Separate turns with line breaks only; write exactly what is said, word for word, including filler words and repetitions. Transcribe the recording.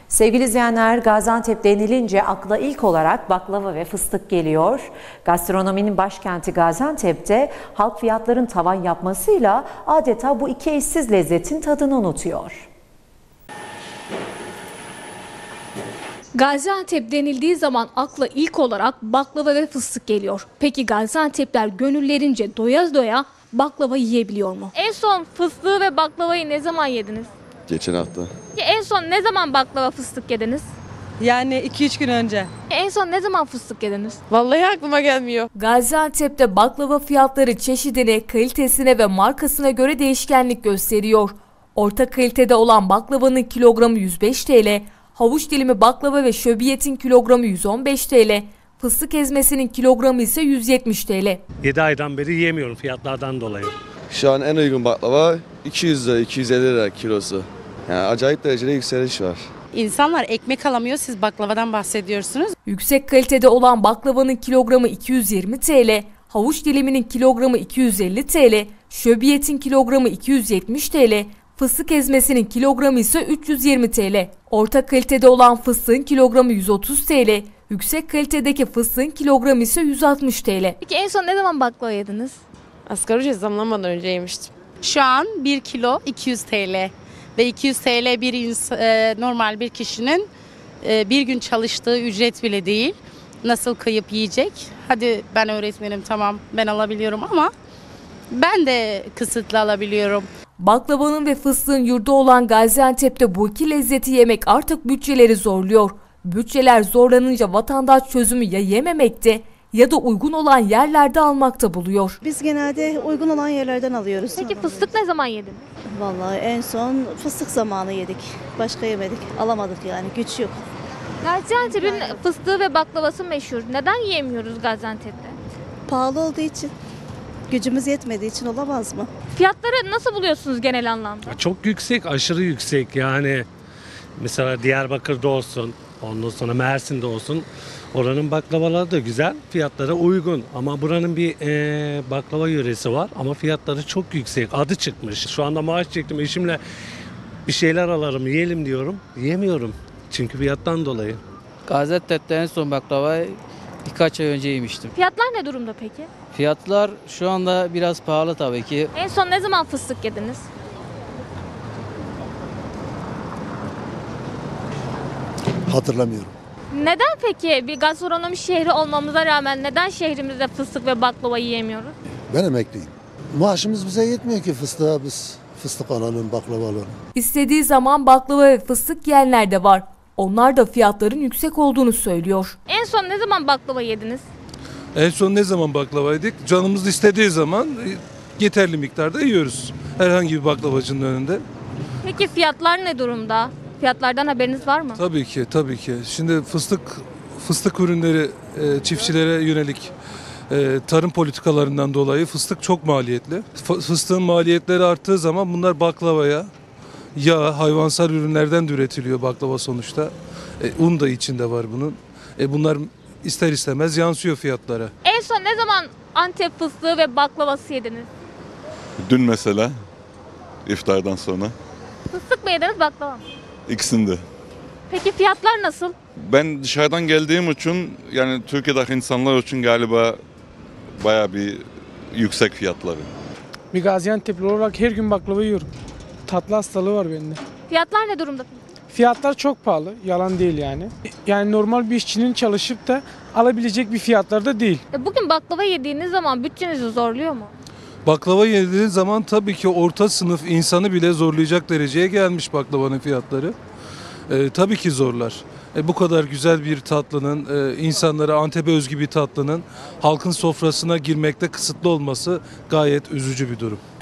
Sevgili izleyenler, Gaziantep denilince akla ilk olarak baklava ve fıstık geliyor. Gastronominin başkenti Gaziantep'te halk fiyatların tavan yapmasıyla adeta bu iki eşsiz lezzetin tadını unutuyor.
Gaziantep denildiği zaman akla ilk olarak baklava ve fıstık geliyor. Peki Gaziantep'ler gönüllerince doya doya baklava yiyebiliyor mu? En son fıstığı ve baklavayı ne zaman yediniz?
Geçen hafta.
En son ne zaman baklava fıstık yediniz?
Yani iki üç gün önce.
En son ne zaman fıstık yediniz?
Vallahi aklıma gelmiyor.
Gaziantep'te baklava fiyatları çeşidine, kalitesine ve markasına göre değişkenlik gösteriyor. Orta kalitede olan baklavanın kilogramı yüz beş TL, havuç dilimi baklava ve şöbiyetin kilogramı yüz on beş TL, fıstık ezmesinin kilogramı ise yüz yetmiş TL.
yedi aydan beri yiyemiyorum fiyatlardan dolayı.
Şu an en uygun baklava iki yüz lira, iki yüz elli lira kilosu. Yani acayip derecede yükseliş var.
İnsanlar ekmek alamıyor, siz baklavadan bahsediyorsunuz.
Yüksek kalitede olan baklavanın kilogramı iki yüz yirmi TL, havuç diliminin kilogramı iki yüz elli TL, şöbiyetin kilogramı iki yüz yetmiş TL, fıstık ezmesinin kilogramı ise üç yüz yirmi TL. Orta kalitede olan fıstığın kilogramı yüz otuz TL, yüksek kalitedeki fıstığın kilogramı ise yüz altmış TL.
Peki en son ne zaman baklava yediniz?
Asgari ücret zamlanmadan önce yemiştim.
Şu an bir kilo iki yüz TL ve iki yüz TL bir ins- e, normal bir kişinin e, bir gün çalıştığı ücret bile değil. Nasıl kıyıp yiyecek? Hadi ben öğretmenim, tamam ben alabiliyorum ama ben de kısıtlı alabiliyorum.
Baklavanın ve fıstığın yurdu olan Gaziantep'te bu iki lezzeti yemek artık bütçeleri zorluyor. Bütçeler zorlanınca vatandaş çözümü ya yememekte ya da uygun olan yerlerde almakta buluyor.
Biz genelde uygun olan yerlerden alıyoruz.
Peki fıstık ne zaman yediniz?
Vallahi en son fıstık zamanı yedik. Başka yemedik. Alamadık yani. Güç yok.
Gaziantep'in fıstığı ve baklavası meşhur. Neden yiyemiyoruz Gaziantep'te?
Pahalı olduğu için. Gücümüz yetmediği için olamaz mı?
Fiyatları nasıl buluyorsunuz genel anlamda?
Çok yüksek, aşırı yüksek yani. Mesela Diyarbakır'da olsun, ondan sonra Mersin'de olsun. Oranın baklavaları da güzel, fiyatlara uygun. Ama buranın bir e, baklava yöresi var ama fiyatları çok yüksek. Adı çıkmış. Şu anda maaş çektim, eşimle bir şeyler alalım, yiyelim diyorum. Yiyemiyorum çünkü fiyattan dolayı.
Gaziantep'te en son baklavayı birkaç ay önce yemiştim.
Fiyatlar ne durumda peki?
Fiyatlar şu anda biraz pahalı tabii ki.
En son ne zaman fıstık yediniz?
Hatırlamıyorum.
Neden peki bir gastronomi şehri olmamıza rağmen neden şehrimizde fıstık ve baklava yiyemiyoruz?
Ben emekliyim. Maaşımız bize yetmiyor ki fıstığa biz fıstık alalım, baklava alalım.
İstediği zaman baklava ve fıstık yiyenler de var. Onlar da fiyatların yüksek olduğunu söylüyor.
En son ne zaman baklava yediniz?
En son ne zaman baklava yedik? Canımız istediği zaman yeterli miktarda yiyoruz. Herhangi bir baklavacının önünde.
Peki fiyatlar ne durumda? Fiyatlardan haberiniz var mı?
Tabii ki, tabii ki. Şimdi fıstık fıstık ürünleri e, çiftçilere yönelik e, tarım politikalarından dolayı fıstık çok maliyetli. F- fıstığın maliyetleri arttığı zaman bunlar baklavaya, yağ, hayvansal ürünlerden de üretiliyor baklava sonuçta. E, un da içinde var bunun. E, bunlar ister istemez yansıyor fiyatlara.
En son ne zaman Antep fıstığı ve baklavası yediniz?
Dün mesela, iftardan sonra.
Fıstık mı yediniz, baklava mı?
İkisinde.
Peki fiyatlar nasıl?
Ben dışarıdan geldiğim için, yani Türkiye'deki insanlar için galiba bayağı bir yüksek fiyatları.
Bir Gaziantep'li olarak her gün baklava yiyorum. Tatlı hastalığı var bende.
Fiyatlar ne durumda?
Fiyatlar çok pahalı, yalan değil yani. Yani normal bir işçinin çalışıp da alabilecek bir fiyatlarda değil.
E bugün baklava yediğiniz zaman bütçenizi zorluyor mu?
Baklava yediğiniz zaman tabii ki orta sınıf insanı bile zorlayacak dereceye gelmiş baklavanın fiyatları. E, tabii ki zorlar. E, bu kadar güzel bir tatlının, e, insanlara Antep'e özgü bir tatlının halkın sofrasına girmekte kısıtlı olması gayet üzücü bir durum.